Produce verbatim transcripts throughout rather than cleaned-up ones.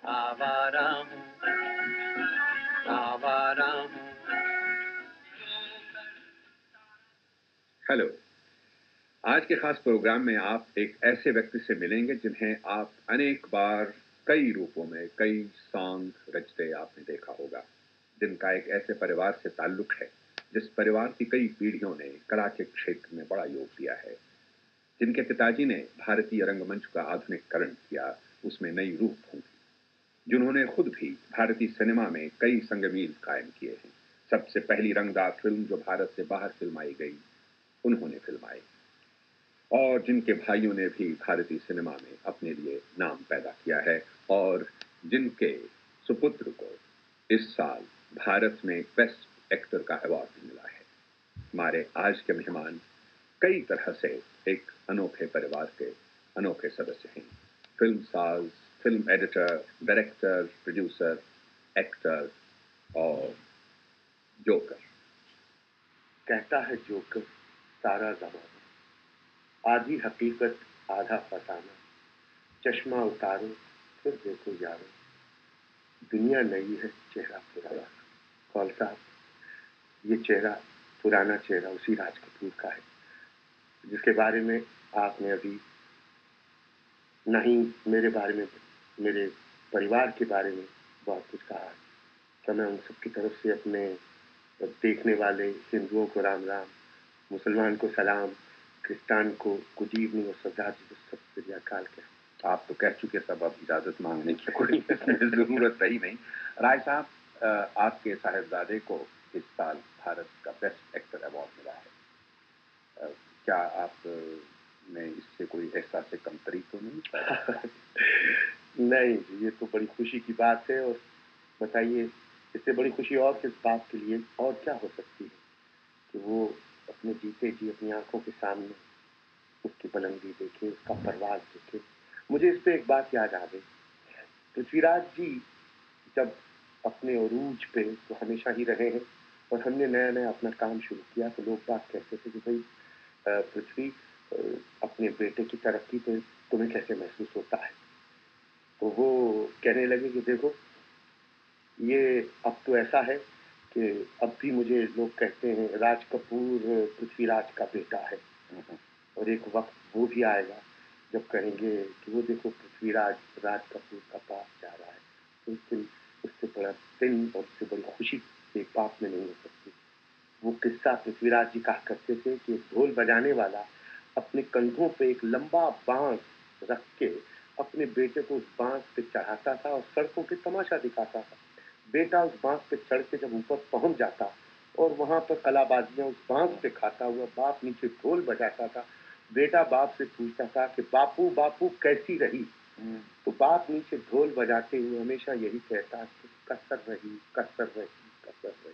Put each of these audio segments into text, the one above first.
आवारा हूँ, आवारा हूँ। हेलो, आज के खास प्रोग्राम में आप एक ऐसे व्यक्ति से मिलेंगे जिन्हें आप अनेक बार कई रूपों में कई सॉन्ग रचते आपने देखा होगा, जिनका एक ऐसे परिवार से ताल्लुक है जिस परिवार की कई पीढ़ियों ने कला के क्षेत्र में बड़ा योग दिया है, जिनके पिताजी ने भारतीय रंगमंच का आधुनिकीकरण किया, उसमें नई रूह फूंकी, जिन्होंने खुद भी भारतीय सिनेमा में कई संगमील कायम किए हैं। सबसे पहली रंगदार फिल्म जो भारत से बाहर फिल्माई गई उन्होंने फिल्माई, और जिनके भाइयों ने भी भारतीय सिनेमा में अपने लिए नाम पैदा किया है, और जिनके सुपुत्र को इस साल भारत में बेस्ट एक्टर का अवार्ड भी मिला है। हमारे आज के मेहमान कई तरह से एक अनोखे परिवार के अनोखे सदस्य हैं। फिल्म साज, film editor, director, producer, actor और जोकर। कहता है जोकर सारा जमाना, आधी हकीकत आधा फसाना, चश्मा उतारो फिर देखो यारो, दुनिया नई है चेहरा पुराना। कौल साहब, ये चेहरा पुराना चेहरा उसी राज कपूर का है जिसके बारे में आपने अभी नहीं मेरे बारे में, मेरे परिवार के बारे में बहुत कुछ कहा है। तो मैं उन सबकी तरफ से अपने देखने वाले हिंदुओं को राम राम, मुसलमान को सलाम, क्रिस्तान को गुड इवनिंग और सरदार जी को सब श्री अकाल के। आप तो कह चुके, सब अब इजाजत मांगने की कोई जरूरत रही नहीं। राय साहब, आपके साहिबजादे को इस साल भारत का बेस्ट एक्टर अवार्ड मिला है, क्या आप ने इससे कोई एहसास से कमतरी तो नहीं? नहीं, ये तो बड़ी खुशी की बात है। और बताइए, इससे बड़ी खुशी और किस बात के लिए और क्या हो सकती है कि वो अपने जीते जी अपनी आंखों के सामने उसकी बुलंदी देखे, उसका परवाज देखे। मुझे इस पे एक बात याद आ गई। पृथ्वीराज जी जब अपने अरूज पे तो हमेशा ही रहे हैं, और हमने नया नया अपना काम शुरू किया तो लोग बात कहते थे कि भाई पृथ्वी, अपने बेटे की तरक्की पे तुम्हें कैसे महसूस होता है? तो वो कहने लगे कि देखो, ये अब तो ऐसा है कि अब भी मुझे लोग कहते हैं राज कपूर पृथ्वीराज का बेटा है, और एक वक्त वो भी आएगा जब कहेंगे कि वो देखो पृथ्वीराज राज कपूर का बाप जा रहा है। तो उस दिन उससे बड़ा दिन और उससे बड़ी खुशी एक बाप में नहीं हो सकती। वो किस्सा पृथ्वीराज जी कहा करते थे कि ढोल बजाने वाला अपने कंधों पे एक लंबा बांस रख के अपने बेटे को उस बांस पे चढ़ाता था और सड़कों पे तमाशा दिखाता था। बेटा उस बांस पे चढ़ के जब ऊपर पहुंच जाता और वहां पर कलाबाजियां उस बांस पे खाता हुआ, बाप नीचे ढोल बजाता था। बेटा बाप से पूछता था कि बापू बापू कैसी रही? तो बाप नीचे ढोल बजाते हुए हमेशा यही कहता कि कसर रही, कसर रही, कसर रही।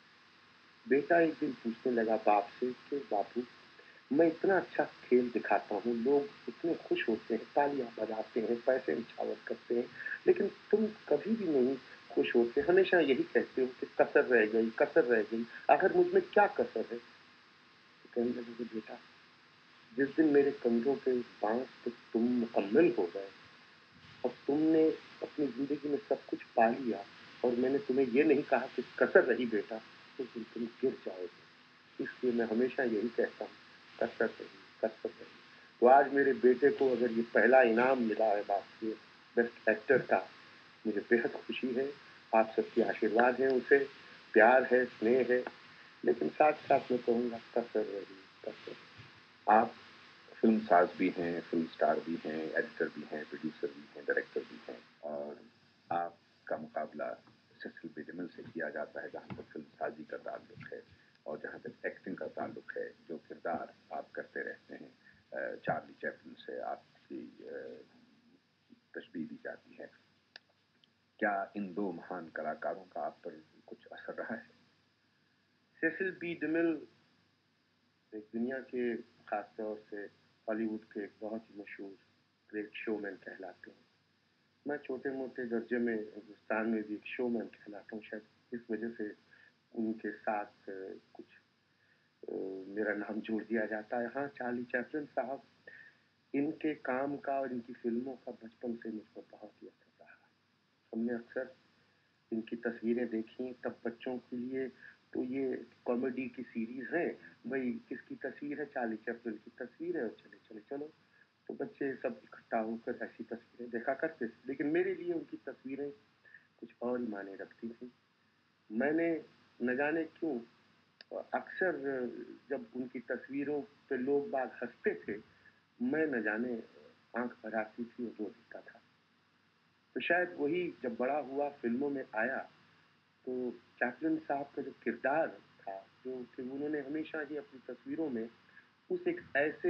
बेटा एक दिन पूछने लगा बाप से कि बापू, मैं इतना अच्छा खेल दिखाता हूँ, लोग इतने खुश होते हैं, तालियां बजाते हैं, पैसे निछावर करते हैं, लेकिन तुम कभी भी नहीं खुश होते, हमेशा यही कहते हो कि कसर रह गई, कसर रह गई, आखिर मुझ में क्या कसर है? तो कहने लगे कि बेटा, जिस दिन मेरे कंधों पे बांस पे तुम मुकम्मल हो गए और तुमने अपनी जिंदगी में सब कुछ पा लिया और मैंने तुम्हें ये नहीं कहा कि कसर रही बेटा, तो फिर तुम गिर जाओगे। इसलिए मैं हमेशा यही कहता हूँ, कसर रही, कसर रही। तो आज मेरे बेटे को अगर ये पहला इनाम मिला है बाप से, बेस्ट एक्टर का, मुझे बेहद खुशी है। आप सबके आशीर्वाद हैं, उसे प्यार है, स्नेह है, लेकिन साथ साथ मैं कहूँगा कसर रही, कसर। आप फिल्म साज भी हैं, फिल्म स्टार भी हैं, एडिटर भी हैं, प्रोड्यूसर भी हैं, डायरेक्टर भी हैं, और आपका मुकाबला सेसिल बी डिमेल से किया जाता है जहाँ तक फिल्म साजी का ताल्लुक है, और जहाँ तक एक्टिंग का ताल्लुक है, जो किरदार आप करते रहते हैं, चार्ली चैपलिन से आपकी तशबीह दी जाती है। क्या इन दो महान कलाकारों का आप पर कुछ असर रहा है? सेसिल बी डिमेल एक दुनिया के, खासतौर से हॉलीवुड के एक बहुत ही मशहूर ग्रेट शोमैन कहलाते हैं। मैं छोटे मोटे दर्जे में हिंदुस्तान में भी एक शोमैन कहलाता हूँ, शायद इस वजह से उनके साथ कुछ मेरा नाम जोड़ दिया जाता है। हाँ, चार्ली चैपलिन साहब, इनके काम का और इनकी फिल्मों का बचपन से मुझ पर बहुत ही असर रहा। ہم نے اکثر ان کی تصویریں دیکھی تب بچوں کے لیے تو یہ کامیڈی کی سیریز ہے بھائی کس کی تصویر ہے چارلی چیپلن کی تصویر ہے اور چلے چلے چلو تو بچے سب اکٹھا ہو کر ایسی تصویریں دیکھا کرتے تھے لیکن میرے لیے ان کی تصویریں کچھ اور ہی معنی رکھتی تھیں میں نے نہ جانے کیوں اکثر جب ان کی تصویروں پہ لوگ باغ ہنستے تھے میں نہ جانے آنکھ بھر آتی تھی اور رو دیتا تھا تو شاید وہی جب بڑا ہوا فلموں میں آیا تو چیپلن صاحب کا جو کردار تھا جو کہ انہوں نے ہمیشہ ہی اپنی تصویروں میں اس ایک ایسے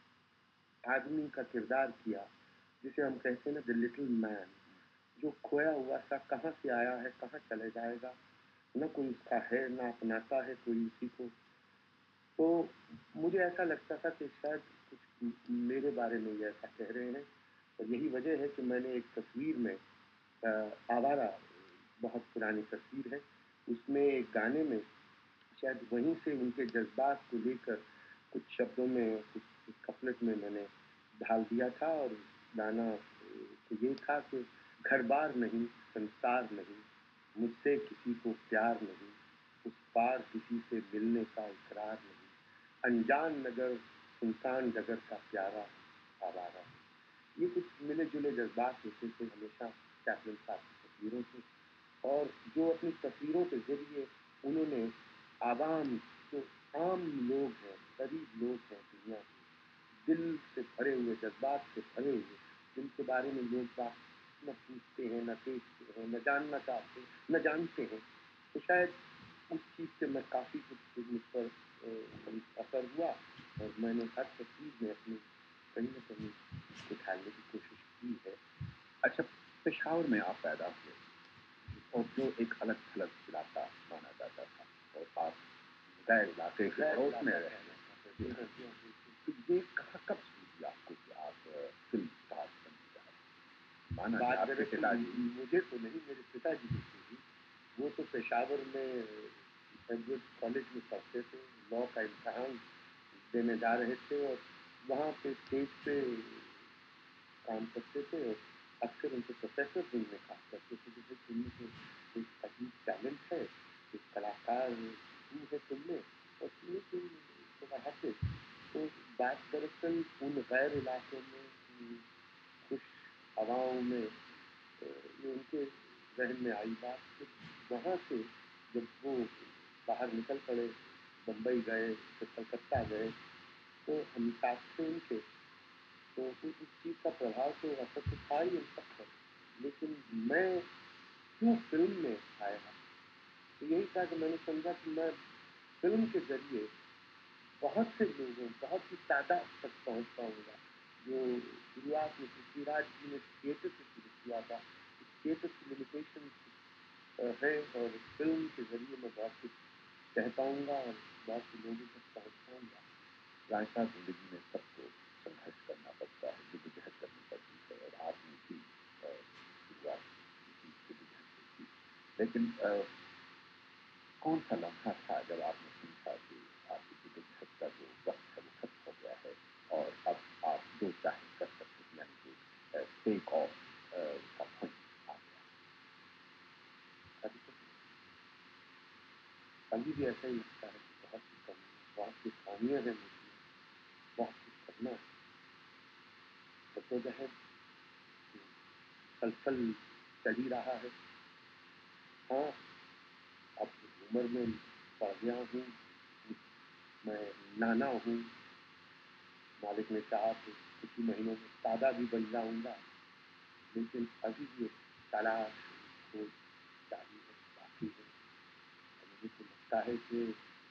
آدمی کا کردار کیا جسے ہم کہتے ہیں نا دا لٹل مین جو کھویا ہوا سا کہاں سے آیا ہے کہاں چلے جائے گا نہ کوئی اس کا ہے نہ اپناتا ہے کوئی اسی کو تو مجھے ایسا لگتا تھا کہ شاید کچھ میرے بارے میں یہ ایسا کہہ رہے ہیں اور یہی وجہ ہے کہ میں نے ایک تصویر میں آوارہ بہت پرانی تصویر ہے اس میں ایک گانے میں شاید وہیں سے ان کے جذبات کو لے کر کچھ شبدوں میں کچھ کپلٹ میں میں نے ڈھال دیا تھا اور گانا یہ تھا کہ گھر بار نہیں سنسار نہیں مجھ سے کسی کو پیار نہیں اس پار کسی سے ملنے کا اقرار نہیں انجان نگر سنسان ڈگر کا پیارا آوارہ یہ کچھ ملے جلے جذبات ہوتے تھے ہمیشہ چیپلن صاحب کی تصویروں سے اور جو اپنی تصویروں کے ذریعے انہوں نے عوام جو عام لوگ ہیں غریب لوگ ہیں دنیا کے دل سے بھرے ہوئے جذبات سے بھرے ہوئے جن کے بارے میں لوگ بات نہ پوچھتے ہیں نہ دیکھتے ہیں نہ جاننا چاہتے نہ جانتے ہیں تو شاید اس چیز سے میں کافی کچھ مجھ پر اثر ہوا اور میں نے ہر تصویر میں اپنی کہیں نہ کہیں کو ڈھالنے کی کوشش کی ہے. اچھا پشاور میں آپ پیدا ہوئے اور جو ایک الگ تھلگ علاقہ مانا جاتا تھا اور آپ غیر علاقے کے پڑوس میں رہے تو یہ کہاں کب سوچی آپ کو کہ آپ فلم اسٹار بننے جا رہے ہیں؟ مانا آپ کے پتا جی مجھے تو نہیں میرے پتا جی کو تھی وہ تو پشاور میں ایڈورڈ کالج میں پڑھتے تھے لاء کا امتحان دینے جا رہے تھے اور وہاں پہ اسٹیج پہ کام کرتے تھے اور اکثر ان کے پروفیسر بھی میں کام کرتے تھے جیسے تم میں ایک عجیب ٹیلنٹ ہے ایک کلاکار تو ہے تم میں اور تم تم تھوڑا ہنسے تو بات دراصل ان غیر علاقوں میں خوش ہواؤں میں یہ ان کے ذہن میں آئی بات کہ وہاں سے جب وہ باہر نکل پڑے بمبئی گئے پھر کلکتہ گئے تو ہم ساتھ تھے ان کے تو اس چیز کا پربھاؤ تو اثر تو تھا ہی ان سب پر لیکن میں کیوں فلم میں آیا تو یہی تھا کہ میں نے سمجھا کہ میں فلم کے ذریعے بہت سے لوگوں بہت ہی تعداد تک پہنچ پاؤں گا جو شروعات میں پرتھوی راج جی نے تھیٹر سے شروع کیا تھا تھیٹر کی لمیٹیشن ہے اور فلم کے ذریعے میں بہت کچھ کہہ پاؤں گا اور بہت سے لوگوں تک پہنچ پاؤں گا. راستہ زندگی میں سب کو سنگھرش کرنا پڑتا ہے جدوجہد کرنی پڑتی ہے اور آپ نے بھی شروعات کی جدوجہد کی لیکن کون سا لمحہ تھا جب آپ نے سوچا کہ آپ کی جدوجہد کا جو وقت ہے وہ ختم ہو گیا ہے اور اب آپ جو چاہیں کر سکتے ہیں یعنی کہ ٹیک آف کا پوائنٹ آ گیا؟ ابھی بھی ایسا ہی لگتا ہے کہ بہت سی کمی بہت سی خامیاں ہیں مجھ میں بہت کچھ کرنا ہے جدوجہد مسلسل چل ہی رہا ہے. ہاں اب عمر میں پڑ گیا ہوں میں نانا ہوں مالک نے چاہا تو کچھ ہی مہینوں میں دادا بھی بن جاؤں گا لیکن ابھی بھی تلاش کھوج جاری ہے باقی ہے. مجھے تو لگتا ہے کہ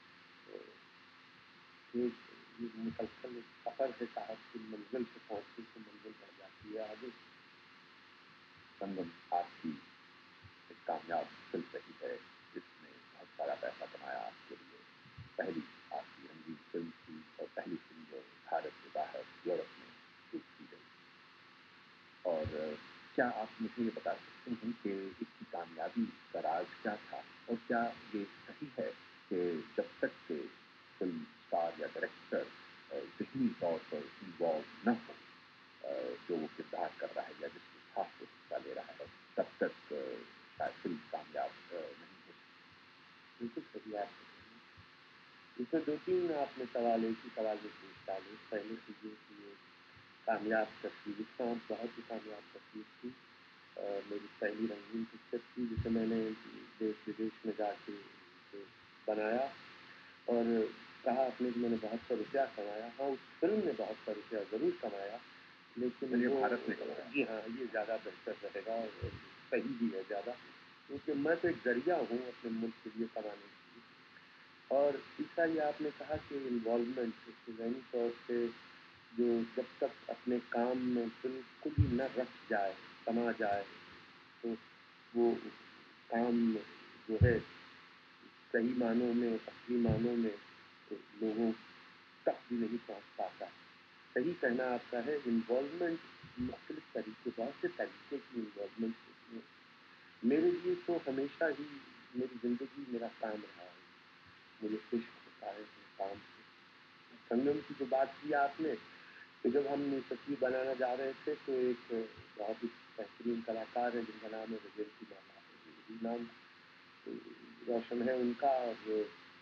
یہ مسلسل ایک سفر ہے صاحب کی منزل سے پہنچنے سے منزل بڑھ جاتی ہے آگے. سنگم آپ کی ایک کامیاب فلم رہی ہے جس نے بہت سارا پیسہ کمایا آپ کے لیے پہلی آپ کی رنگین فلم تھی اور پہلی فلم جو بھارت کے باہر یورپ میں شوٹ کی گئی اور کیا آپ مجھے یہ بتا سکتے ہیں کہ اس کی کامیابی کا راز کیا تھا اور کیا یہ صحیح ہے کہ جب تک کہ فلم اسٹار یا ڈائریکٹر ذہنی طور پر انوالو نہ ہو جو وہ کردار کر رہا ہے یا جس کے ساتھ وہ حصہ لے رہا ہے تب تک شاید فلم کامیاب نہیں ہو سکتی. بالکل صحیح آپ نے. اس میں دو تین آپ نے سوال ایک ہی سوال میں پوچھ ڈالے. پہلے تو یہ کہ یہ کامیاب تصویر اس کا بہت ہی کامیاب تصویر تھی. میری پہلی رنگین پکچر تھی جسے میں نے دیش ودیش میں جا کے بنایا اور کہا اپنے کہ میں نے بہت سا روپیہ کمایا. ہاں اس فلم نے بہت سا روپیہ ضرور کمایا لیکن یہ وہ بھارت نے کمایا. جی ہاں یہ زیادہ بہتر رہے گا اور صحیح بھی ہے زیادہ, کیونکہ میں تو ایک ذریعہ ہوں اپنے ملک کے لیے کمانے کے لیے. اور تیسرا یہ آپ نے کہا کہ انوالومنٹ ذہنی طور سے جو جب تک اپنے کام میں بالکل ہی نہ رکھ جائے سما جائے تو وہ کام جو ہے صحیح معنوں میں اصلی معنوں میں لوگوں تک بھی نہیں پہنچ پاتا. صحیح کہنا آپ کا ہے. انوالومنٹ مختلف طریقے بہت سے طریقے کی انوالومنٹ ہوتی ہیں. میرے لیے تو ہمیشہ ہی میری زندگی میرا کام رہا ہے. مجھے عشق ہوتا ہے کام سے. سنگم کی جو بات کی آپ نے کہ جب ہم یہ تصویر بنانا جا رہے تھے تو ایک بہت ہی بہترین کلاکار ہے جن کا نام ہے وجینتی مالا, نام روشن ہے ان کا. اور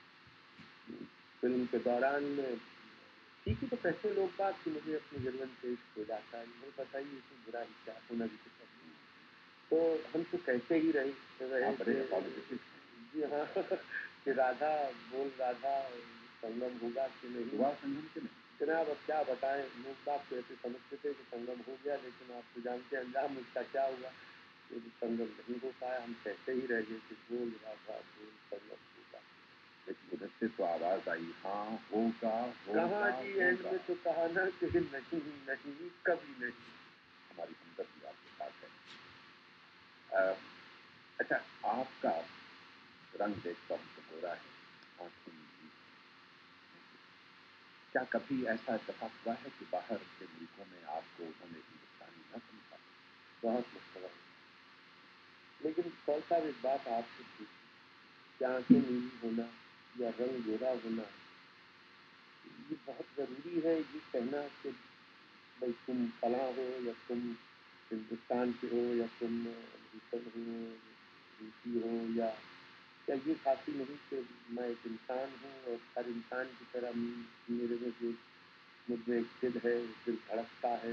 فلم کے دوران میں ٹھیک ہی تو کہتے لوگ بات کہ مجھے اپنی ضرورت سے عشق ہو جاتا ہے. مجھے پتہ ہی ہے کہ برا ہی کیا ہونا بھی کچھ نہیں. تو ہم تو کہتے ہی رہے رہے جی ہاں کہ رادھا بول رادھا سنگم ہوگا کہ نہیں ہوا سنگم کے نہیں. جناب اب کیا بتائیں, لوگ بات تو ایسے سمجھتے تھے کہ سنگم ہو گیا لیکن آپ تو جانتے ہیں انجام اس کا کیا ہوا. یہ سنگم نہیں ہو پایا. ہم کہتے ہی رہ گئے کہ بول رادھا بول سنگم ہوگا. لیکن ادھر سے تو آواز آئی ہاں ہوگا. کہاں جی اینڈ میں تو کہا نا کہ نہیں نہیں کبھی نہیں. ہماری ہمدردی آپ کے ساتھ ہے. اچھا آپ کا رنگ دیکھ کر تو ہو رہا ہے آنکھوں میں. کیا کبھی ایسا اتفاق ہوا ہے کہ باہر کے ملکوں میں آپ کو انہوں نے ہندوستانی نہ سمجھا؟ بہت مشکل. لیکن کون سا ایک بات آپ سے پوچھی کہ آنکھیں نیلی ہونا یا رنگ گورا ہونا یہ بہت ضروری ہے. یہ کہنا کہ بھائی تم فلاں ہو یا تم ہندوستان کے ہو یا تم امریکن ہو روسی ہو یا کیا یہ کافی نہیں کہ میں ایک انسان ہوں اور ہر انسان کی طرح میرے میں جو مجھ میں ایک دل ہے, دل دھڑکتا ہے,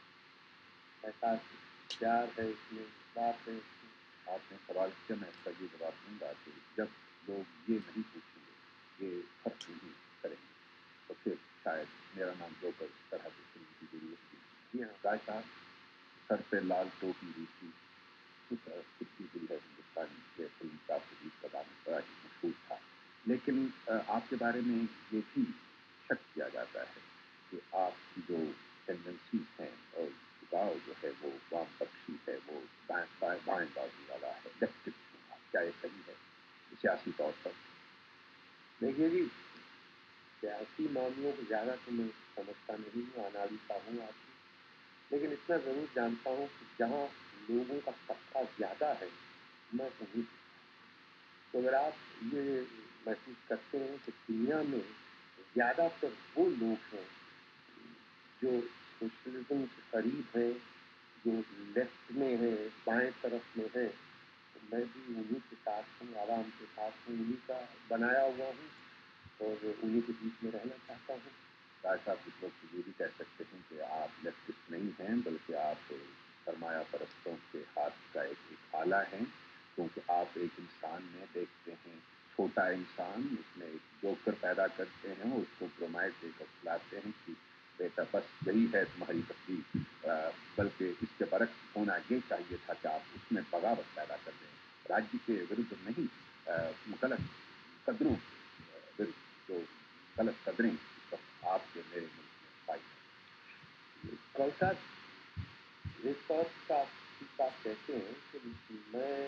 احساس پیار ہے, اس میں بات ہے. آپ نے سوال کیا, میں اس کا یہ جواب دوں گا کہ جب لوگ یہ نہیں پوچھیں گے, یہ فرق نہیں کریں گے تو پھر شاید میرا نام جو کر اس طرح کی فلم کی ضرورت نہیں. جی ہاں رائے صاحب سر پہ لال ٹوپی ہوئی تھی کتنی دل ہے ہندوستانی کے فلم کا سجیت کا گانا بڑا ہی مشہور تھا. لیکن آپ کے بارے میں یہ بھی شک کیا جاتا ہے کہ آپ کی جو ٹینڈنسیز ہیں اور جھکاؤ جو ہے وہ وام پکشی ہے, وہ بائیں بائیں بائیں بازو والا ہے, لیفٹسٹ ہیں آپ. کیا یہ صحیح ہے سیاسی طور پر؟ دیکھیے جی سیاسی معاملوں کو زیادہ تو میں سمجھتا نہیں ہوں, انالسا ہوں آپ کی. لیکن اتنا ضرور جانتا ہوں کہ جہاں لوگوں کا طبقہ زیادہ ہے میں وہیں. تو اگر آپ یہ محسوس کرتے ہیں کہ دنیا میں زیادہ تر وہ لوگ ہیں جو سوشلزم کے قریب ہیں, جو لیفٹ میں ہیں, بائیں طرف میں ہیں, تو میں بھی انہیں کے ساتھ ہوں, عوام کے ساتھ ہوں, انہیں کا بنایا ہوا ہوں اور انہیں کے بیچ میں رہنا چاہتا ہوں. راج صاحب کچھ لوگ تو یہ بھی کہہ سکتے ہیں کہ آپ لیفٹسٹ نہیں ہیں بلکہ آپ سرمایہ پرستوں کے ہاتھ کا ایک ایک آلہ ہیں, کیونکہ آپ ایک انسان میں دیکھتے ہیں چھوٹا انسان, اس میں ایک جوکر پیدا کرتے ہیں اور اس کو برومائڈ دے کر کھلاتے ہیں کہ بیٹا بس یہی ہے تمہاری تقدیر. بلکہ اس کے برعکس ہونا یہ چاہیے تھا کہ آپ اس میں بغاوت پیدا کر دیں, راجی کے ورد نہیں, غلط قدروں ورد جو غلط قدریں اس وقت آپ کے میرے ملک میں پائی ہیں. کوثر ایک طور کا بات کہتے ہیں کہ میں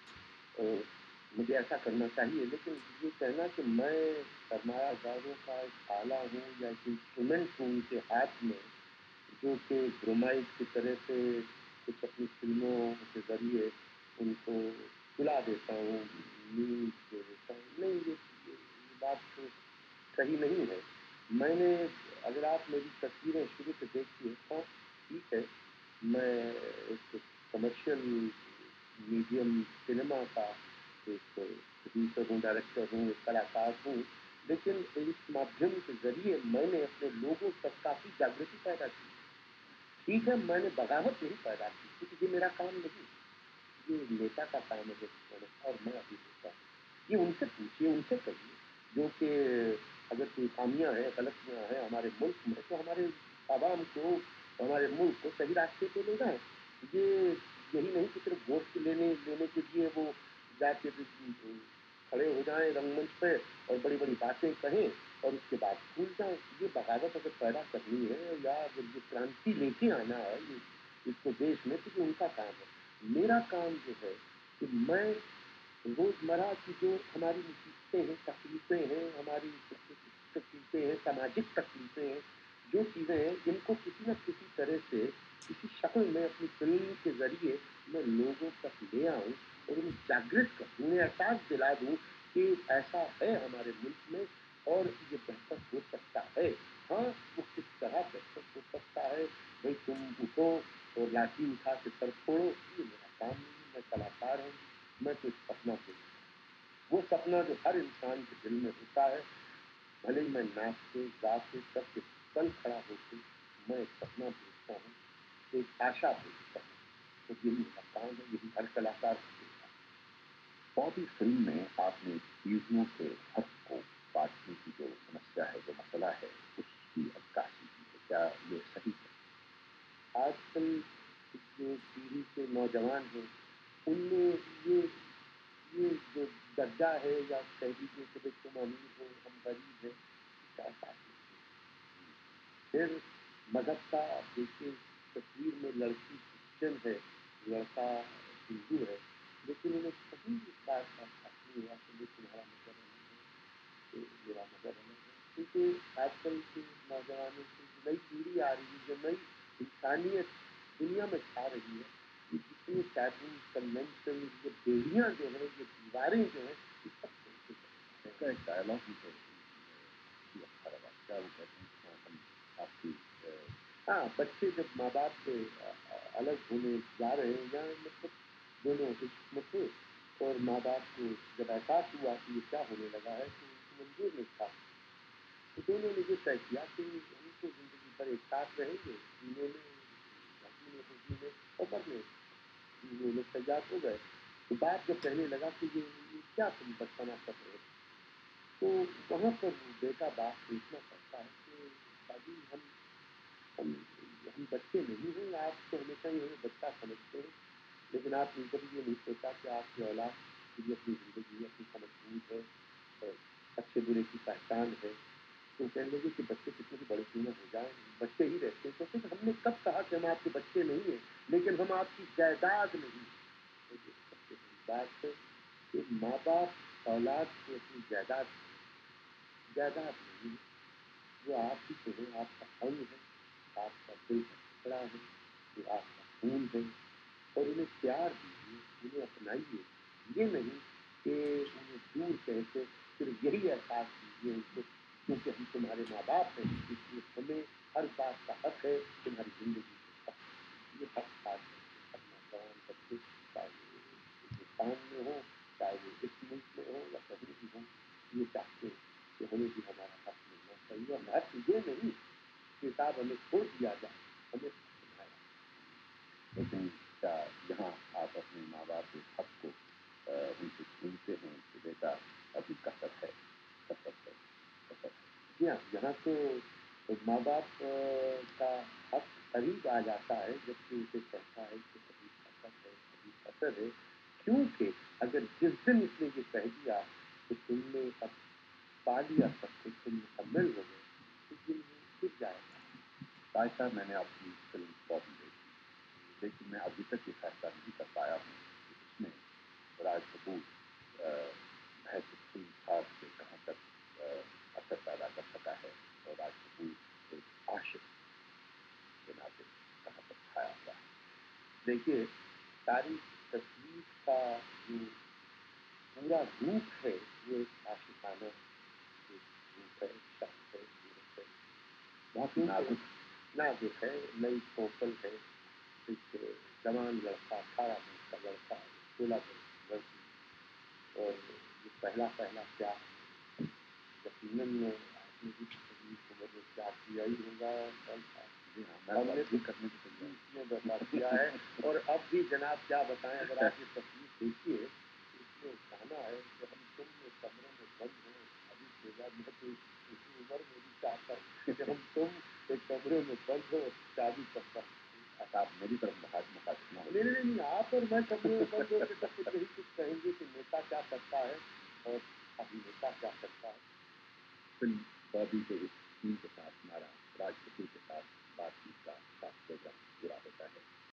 مجھے ایسا کرنا چاہیے, لیکن یہ کہنا کہ میں سرمایہ داروں کا ایک آلہ ہوں یا ایک انسٹرومنٹ ہوں ان کے ہاتھ میں جو کہ برومائڈ کی طرح سے کچھ اپنی فلموں کے ذریعے ان کو کھلا دیتا ہوں, نیوز دے دیتا ہوں, نہیں یہ یہ بات تو صحیح نہیں ہے. میں نے اگر آپ میری تصویریں شروع سے دیکھی ہیں تو ٹھیک ہے میں ایک کمرشل म्यूजियम सिनेमा का एक प्रोड्यूसर हूँ, डायरेक्टर हूँ, एक कलाकार हूँ, लेकिन इस माध्यम के जरिए मैंने अपने लोगों तक काफ़ी जागृति पैदा की। ठीक है, मैंने बगावत नहीं पैदा की, क्योंकि ये मेरा काम नहीं, ये नेता का काम है, और मैं अभी नेता हूँ। ये उनसे पूछिए, उनसे कहिए, जो कि अगर कोई खामियां हैं, गलतियां हैं हमारे मुल्क में, तो हमारे आवाम को, हमारे मुल्क को सही रास्ते पे ले जाए। ये यही नहीं कि सिर्फ वोट लेने लेने के लिए वो जाके खड़े हो जाएं रंगमंच पे और बड़ी बड़ी बातें कहें और उसके बाद भूल जाएं। ये बगावत अगर पैदा करनी है या अगर ये क्रांति लेके आना है ये इसको देश में, तो ये उनका काम है। मेरा काम जो है कि मैं रोजमर्रा की जो हमारी मुसीबतें हैं, तकलीफें हैं, हमारी तकलीफें हैं, सामाजिक तकलीफें हैं, जो चीज़ें हैं, इनको किसी न किसी तरह से किसी शक्ल में अपनी फिल्म के जरिए मैं लोगों तक ले आऊँ और उन्हें जागृत करूँ, उन्हें एहसास दिला दूँ कि ऐसा है हमारे मुल्क में और ये बेहतर हो सकता है। हाँ, वो किस तरह बेहतर हो सकता है, भाई तुम उठो और लाठी उठा के सर फोड़ो, ये मेरा काम नहीं। मैं कलाकार हूँ, मैं तो एक सपना देखता, वो सपना जो हर इंसान के दिल में होता है, भले ही मैं नाच के गा के सबके कल खड़ा होकर मैं एक सपना देखता हूँ, एक आशा देखता हूँ, तो यही मेरा काम है, यही हर कलाकार को देखता है। बॉबी फिल्म में आपने चीजों के हक को बांटने की जो समस्या है, जो मसला है, उसकी अक्कासी की है, क्या ये सही है? आजकल जो पीढ़ी के नौजवान हैं उनमें ये ये जो दर्जा है या कह दीजिए कि तुम अमीर हो हम गरीब हैं, इसका एहसास नहीं। फिर मजहब का देखिए, तस्वीर में लड़की क्रिश्चियन है, लड़का हिंदू है, लेकिन उन्हें कभी इस बात का एहसास नहीं हुआ कि तुम्हारा मजहब अलग है, मेरा मजहब अलग है। क्योंकि आजकल के नौजवानों की नई पीढ़ी आ रही है, जो नई इंसानियत दुनिया में छा रही है, ये जितने टैबू कन्वेंशन, ये बेड़ियाँ जो हैं, ये दीवारें जो हैं, ये सब इसका एक डायलॉग मुझे अच्छा लगा, क्या वो कहते हैं हम आपकी हाँ, बच्चे जब माँ बाप से अलग होने जा रहे हैं या मतलब दोनों इश्क में थे और माँ बाप को जब एहसास हुआ कि ये क्या होने लगा है तो उनको मंजूर नहीं था, तो दोनों ने ये तय किया कि हम तो जिंदगी भर एक साथ रहेंगे, जीने में जीने को जीने और मरने। वो लोग तैयार हो गए, तो बाप जब कहने लगा कि ये, ये क्या तुम बचपना कर रहे हो, तो वहाँ पर बेटा बाप पूछना पड़ता है कि दादी हम हम हम बच्चे नहीं हैं, आप तो हमेशा ही हमें बच्चा समझते हैं, लेकिन आपने कभी ये नहीं सोचा कि आपकी औलाद की अपनी जिंदगी अपनी समझ बूझ है, अच्छे बुरे की पहचान है। तो कहने लगे कि बच्चे कितने भी बड़े क्यों ना हो जाए, बच्चे ही रहते हैं। तो फिर हमने कब कहा कि हम आपके बच्चे नहीं हैं, लेकिन हम आपकी जायदाद नहीं। तो ये सबसे बड़ी बात है कि माँ बाप औलाद को अपनी जायदाद जायदाद नहीं, वो आप ही तो है, आपका अंग है, आपका दिल का टुकड़ा है, जो आपका खून है, और उन्हें प्यार दीजिए, उन्हें अपनाइए। ये नहीं कि उन्हें दूर कहते सिर्फ यही एहसास दीजिए उनको, क्योंकि हम तुम्हारे माँ बाप हैं, इसलिए हमें हर बात का हक है, तुम्हारी जिंदगी के हक। ये हक खास करके हर नौजवान बच्चे, चाहे वो हिंदुस्तान में हो, चाहे वो इस मुल्क में हो या कहीं भी हो, ये चाहते हैं कि हमें भी हमारा हक मिलना चाहिए। और हक ये नहीं कि साहब हमें छोड़ दिया जाए, हमें सुनाया। लेकिन क्या यहाँ आप अपने माँ बाप के हक को उनसे सुनते हैं कि बेटा अभी कसर है, कसर है, कसर है? जी हाँ, यहाँ तो माँ बाप का हक करीब आ जाता है जबकि उसे कहता है कि अभी कसर है, अभी कसर है, क्योंकि अगर जिस दिन इसने ये कह दिया कि तुमने अब पा लिया सब कुछ, तुम मुकम्मल हो गए, तो ये गिर जाएगा। भाई साहब, मैंने आपकी फिल्म बॉबी देखी, लेकिन मैं अभी तक ये फैसला नहीं कर पाया हूँ कि उसमें राज कपूर हैसियत फिल्म स्टार से कहाँ तक असर पैदा कर सका है और राज कपूर एक आशिक के नाते कहाँ तक छाया हुआ है। देखिए, सारी तस्वीर का जो पूरा रूप है वो एक आशिकाना रूप है, शख्स है, सूरत है, बहुत नाजुक नाजुक है, नई कोपल है, एक जवान लड़का, अठारह वर्ष का लड़का سولہ برس لڑکی اور یہ پہلا پہلا پیار یقیناً آپ نے بھی تکلیف عمر میں پیار کیا ہی ہوگا ہم نے بھی کرنے کی تکلیف میں دفعہ کیا ہے اور اب بھی جناب کیا بتائیں اگر آپ یہ تصویر دیکھیے اس میں گانا ہے کہ ہم تم میں کمروں میں بند ہیں ابھی سوزا میں تو اسی عمر میں بھی چاہتا ہوں کہ ہم تم ایک کمرے میں بند ہو شادی کرتا ہوں آپ میری طرف بہت مخاطب نہ ہو. نہیں نہیں نہیں آپ اور میں کمرے میں بند ہو کے تب کچھ یہی کچھ کہیں گے کہ نیتا کیا کرتا ہے اور ابھینیتا کیا کرتا ہے. فلم بابی کے اس ٹیم کے ساتھ ہمارا راج کپور کے ساتھ بات چیت کا خاص پروگرام پورا ہو